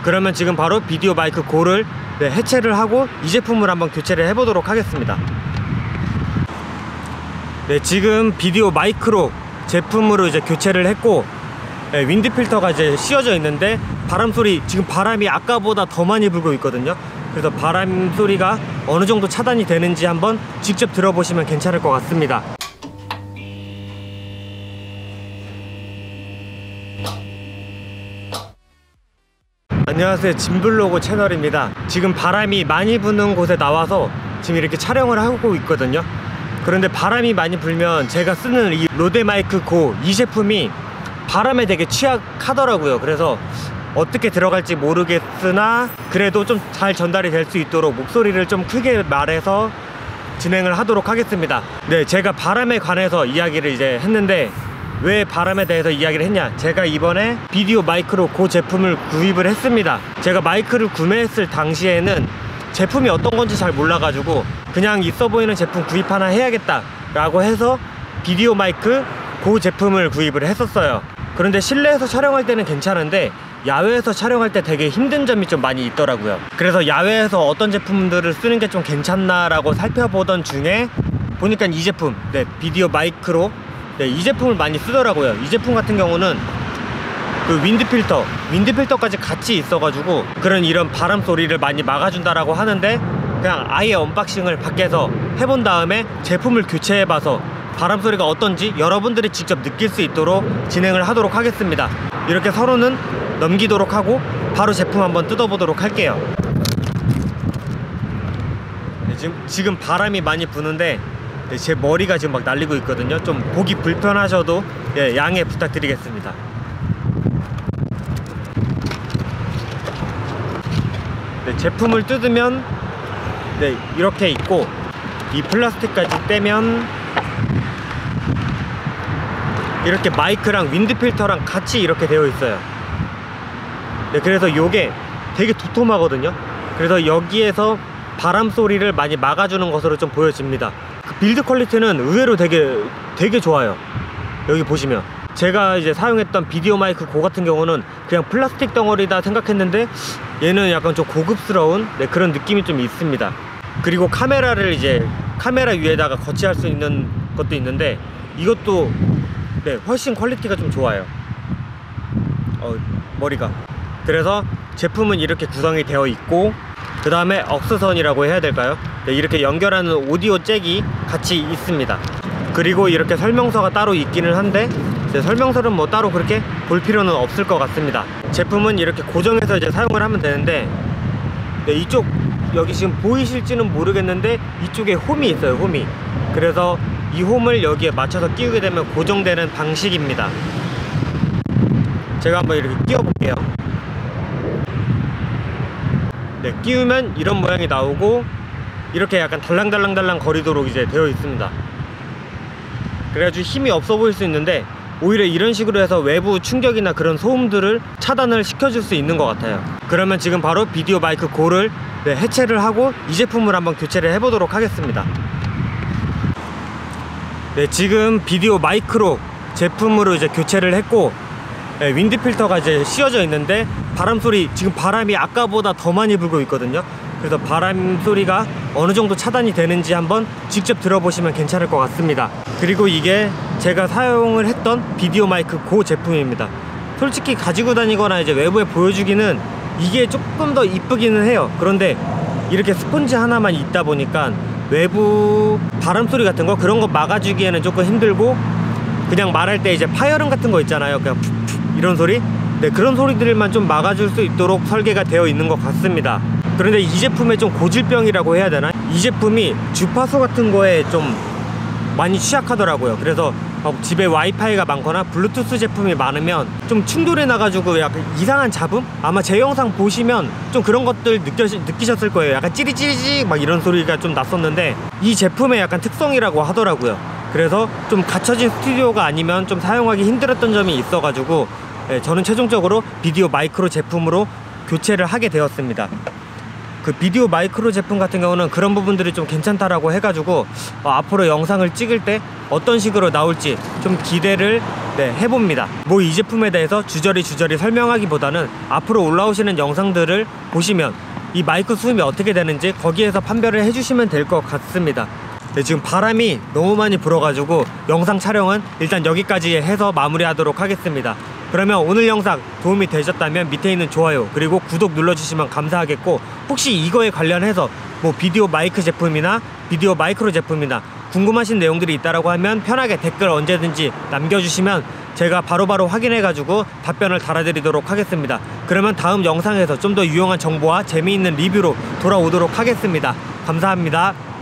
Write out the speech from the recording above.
그러면 지금 바로 비디오 마이크 고를 해체를 하고 이 제품을 한번 교체를 해보도록 하겠습니다. 네, 지금 비디오 마이크로 제품으로 이제 교체를 했고, 윈드 필터가 이제 씌워져 있는데 바람 소리, 지금 바람이 아까보다 더 많이 불고 있거든요. 그래서 바람 소리가 어느 정도 차단이 되는지 한번 직접 들어보시면 괜찮을 것 같습니다. 안녕하세요, 짐블로그 채널입니다. 지금 바람이 많이 부는 곳에 나와서 지금 이렇게 촬영을 하고 있거든요. 그런데 바람이 많이 불면 제가 쓰는 이 로데 마이크 고 이 제품이 바람에 되게 취약하더라고요. 그래서 어떻게 들어갈지 모르겠으나 그래도 좀 잘 전달이 될 수 있도록 목소리를 좀 크게 말해서 진행을 하도록 하겠습니다. 네, 제가 바람에 관해서 이야기를 이제 했는데, 왜 바람에 대해서 이야기를 했냐, 제가 이번에 비디오 마이크로 그 제품을 구입을 했습니다. 제가 마이크를 구매했을 당시에는 제품이 어떤 건지 잘 몰라가지고 그냥 있어 보이는 제품 구입 하나 해야겠다 라고 해서 비디오 마이크 그 제품을 구입을 했었어요. 그런데 실내에서 촬영할 때는 괜찮은데 야외에서 촬영할 때 되게 힘든 점이 좀 많이 있더라고요. 그래서 야외에서 어떤 제품들을 쓰는 게 좀 괜찮나 라고 살펴보던 중에 보니까 이 제품, 네, 비디오 마이크로, 네, 이 제품을 많이 쓰더라고요. 이 제품 같은 경우는 그 윈드 필터까지 같이 있어가지고 이런 바람 소리를 많이 막아준다라고 하는데, 그냥 아예 언박싱을 밖에서 해본 다음에 제품을 교체해봐서 바람 소리가 어떤지 여러분들이 직접 느낄 수 있도록 진행을 하도록 하겠습니다. 이렇게 서로는 넘기도록 하고 바로 제품 한번 뜯어보도록 할게요. 네, 지금 바람이 많이 부는데 제 머리가 지금 막 날리고 있거든요. 좀 보기 불편하셔도 양해 부탁드리겠습니다. 네, 제품을 뜯으면 이렇게 있고, 이 플라스틱까지 떼면 이렇게 마이크랑 윈드 필터랑 같이 이렇게 되어 있어요. 네, 그래서 요게 되게 도톰하거든요. 그래서 여기에서 바람 소리를 많이 막아주는 것으로 좀 보여집니다. 그 빌드 퀄리티는 의외로 되게 좋아요. 여기 보시면 제가 이제 사용했던 비디오 마이크 고 같은 경우는 그냥 플라스틱 덩어리다 생각했는데 얘는 약간 좀 고급스러운 그런 느낌이 좀 있습니다. 그리고 카메라 위에다가 거치할 수 있는 것도 있는데 이것도 훨씬 퀄리티가 좀 좋아요. 머리가. 그래서 제품은 이렇게 구성이 되어 있고, 그 다음에 억스선이라고 해야 될까요? 이렇게 연결하는 오디오 잭이 같이 있습니다. 그리고 이렇게 설명서가 따로 있기는 한데 설명서는 뭐 따로 그렇게 볼 필요는 없을 것 같습니다. 제품은 이렇게 고정해서 이제 사용을 하면 되는데, 이쪽 여기 지금 보이실지는 모르겠는데 이쪽에 홈이 있어요. 홈이. 그래서 이 홈을 여기에 맞춰서 끼우게 되면 고정되는 방식입니다. 제가 한번 이렇게 끼워 볼게요. 네, 끼우면 이런 모양이 나오고 이렇게 약간 달랑달랑 거리도록 이제 되어 있습니다. 그래가지고 힘이 없어 보일 수 있는데 오히려 이런 식으로 해서 외부 충격이나 그런 소음들을 차단을 시켜줄 수 있는 것 같아요. 그러면 지금 바로 비디오 마이크 고를 해체를 하고 이 제품을 한번 교체를 해보도록 하겠습니다. 네, 지금 비디오 마이크로 제품으로 이제 교체를 했고, 윈드 필터가 이제 씌워져 있는데 바람 소리, 지금 바람이 아까보다 더 많이 불고 있거든요. 그래서 바람 소리가 어느 정도 차단이 되는지 한번 직접 들어보시면 괜찮을 것 같습니다. 그리고 이게 제가 사용을 했던 비디오 마이크 고 제품입니다. 솔직히 가지고 다니거나 이제 외부에 보여주기는 이게 조금 더 이쁘기는 해요. 그런데 이렇게 스펀지 하나만 있다 보니까 외부 바람 소리 같은 거 그런 거 막아주기에는 조금 힘들고, 그냥 말할 때 이제 파열음 같은 거 있잖아요. 그냥 푹푹 이런 소리, 그런 소리들만 좀 막아줄 수 있도록 설계가 되어 있는 것 같습니다. 그런데 이 제품의 좀 고질병이라고 해야 되나? 이 제품이 주파수 같은 거에 좀 많이 취약하더라고요. 그래서 집에 와이파이가 많거나 블루투스 제품이 많으면 좀 충돌이 나가지고 약간 이상한 잡음? 아마 제 영상 보시면 좀 그런 것들 느끼셨을 거예요. 약간 찌리찌리찌 막 이런 소리가 좀 났었는데 이 제품의 약간 특성이라고 하더라고요. 그래서 좀 갇혀진 스튜디오가 아니면 좀 사용하기 힘들었던 점이 있어가지고 저는 최종적으로 비디오 마이크로 제품으로 교체를 하게 되었습니다. 그 비디오 마이크로 제품 같은 경우는 그런 부분들이 좀 괜찮다라고 해가지고 앞으로 영상을 찍을 때 어떤 식으로 나올지 좀 기대를 해봅니다. 뭐 이 제품에 대해서 주저리 설명하기보다는 앞으로 올라오시는 영상들을 보시면 이 마이크 수음이 어떻게 되는지 거기에서 판별을 해주시면 될 것 같습니다. 네, 지금 바람이 너무 많이 불어가지고 영상 촬영은 일단 여기까지 해서 마무리하도록 하겠습니다. 그러면 오늘 영상 도움이 되셨다면 밑에 있는 좋아요 그리고 구독 눌러주시면 감사하겠고, 혹시 이거에 관련해서 뭐 비디오 마이크 제품이나 비디오 마이크로 제품이나 궁금하신 내용들이 있다라고 하면 편하게 댓글 언제든지 남겨주시면 제가 바로바로 확인해가지고 답변을 달아드리도록 하겠습니다. 그러면 다음 영상에서 좀 더 유용한 정보와 재미있는 리뷰로 돌아오도록 하겠습니다. 감사합니다.